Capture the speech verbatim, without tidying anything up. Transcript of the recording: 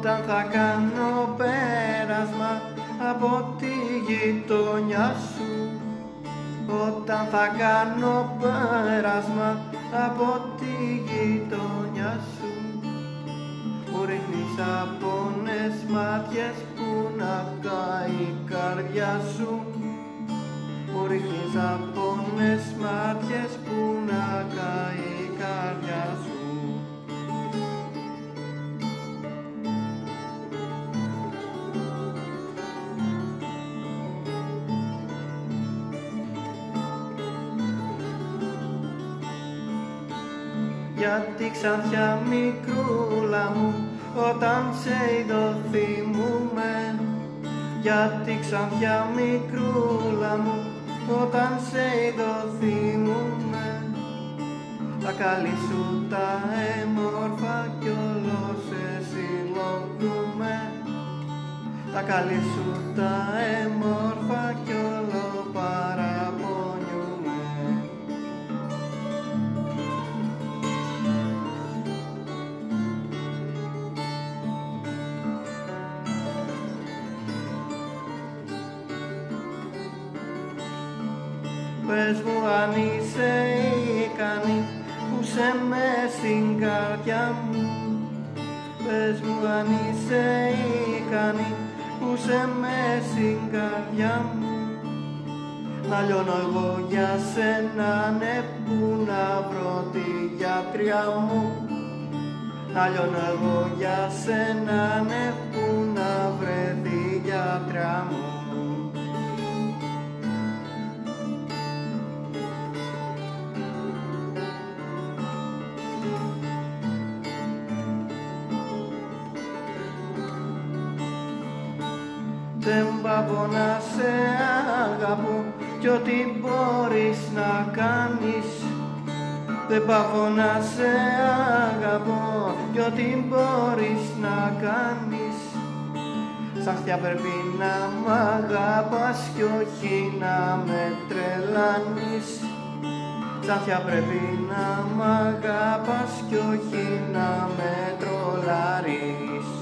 όταν θα κάνω πέρασμα από τη γειτονιά σου, όταν θα κάνω πέρασμα από τη γειτονιά σου, μου ρίχνεις απόνες μάτιες που να καεί η καρδιά σου, μου ρίχνεις απόνες μάτιες που να καεί η καρδιά σου. Γιατί ξανθιά μικρούλα μου, όταν σε είδω θυμούμαι. Γιατί ξανθιά μικρούλα μου, όταν σε είδω θυμούμαι. Τα καλή σου τα έμορφα κι όλο σε συλλογούμε. Τα καλή σου τα έμορφα κι όλο παραπονιούμε. Πες μου αν είσαι ικανή που σε με στην καρδιά μου. Πες μου αν είσαι ικανή που σε με στην καρδιά μου. Να λιώνω εγώ για σένα, ναι, που να βρω τη γιατριά μου. Να λιώνω εγώ για σένα, ναι, που να βρεθεί η γιατριά μου. Δεν πάω να σε αγαπώ κι ό,τι μπορείς να κάνεις. Δεν πάω να σε αγαπώ κι ό,τι μπορείς να κάνεις. Σαχτιά πρέπει να μ' αγαπάς κι όχι να με τρελάνεις. Σαχτιά πρέπει να μ' αγαπάς κι όχι να με τρολάρεις.